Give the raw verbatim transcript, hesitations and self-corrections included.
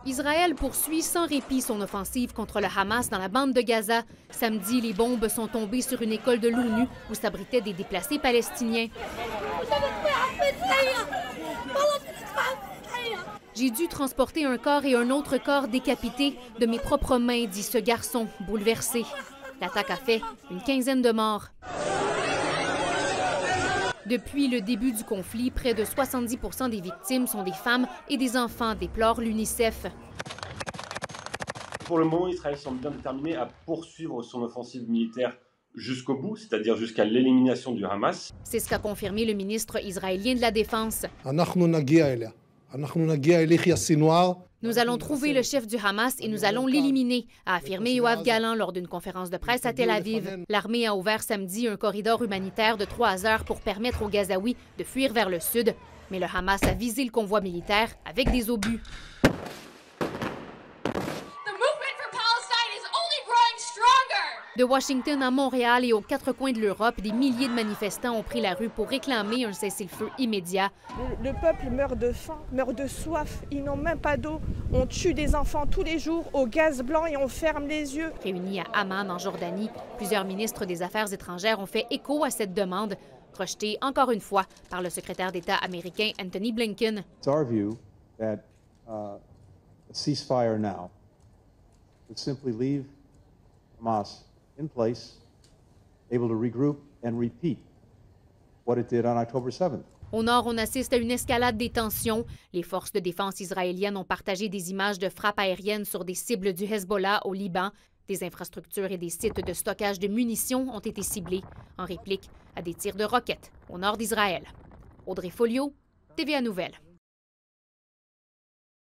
Israël poursuit sans répit son offensive contre le Hamas dans la bande de Gaza. Samedi, les bombes sont tombées sur une école de l'ONU où s'abritaient des déplacés palestiniens. J'ai dû transporter un corps et un autre corps décapités de mes propres mains, dit ce garçon, bouleversé. L'attaque a fait une quinzaine de morts. Depuis le début du conflit, près de soixante-dix pour cent des victimes sont des femmes et des enfants, déplore l'UNICEF. Pour le moment, Israël semble bien déterminé à poursuivre son offensive militaire jusqu'au bout, c'est-à-dire jusqu'à l'élimination du Hamas. C'est ce qu'a confirmé le ministre israélien de la Défense. Nous allons trouver le chef du Hamas et nous allons l'éliminer, a affirmé Yoav Gallant lors d'une conférence de presse à Tel Aviv. L'armée a ouvert samedi un corridor humanitaire de trois heures pour permettre aux Gazaouis de fuir vers le sud. Mais le Hamas a visé le convoi militaire avec des obus. De Washington à Montréal et aux quatre coins de l'Europe, des milliers de manifestants ont pris la rue pour réclamer un cessez-le-feu immédiat. Le, le peuple meurt de faim, meurt de soif, ils n'ont même pas d'eau. On tue des enfants tous les jours au gaz blanc et on ferme les yeux. Réunis à Amman, en Jordanie, plusieurs ministres des Affaires étrangères ont fait écho à cette demande, rejetée encore une fois par le secrétaire d'État américain Anthony Blinken. It's our view that uh, a ceasefire now would simply leave Hamas in place, able to regroup and repeat what it did on October seventh. Au nord, on assiste à une escalade des tensions. Les forces de défense israéliennes ont partagé des images de frappes aériennes sur des cibles du Hezbollah au Liban. Des infrastructures et des sites de stockage de munitions ont été ciblés en réplique à des tirs de roquettes au nord d'Israël. Audrey Folliot, T V A Nouvelles.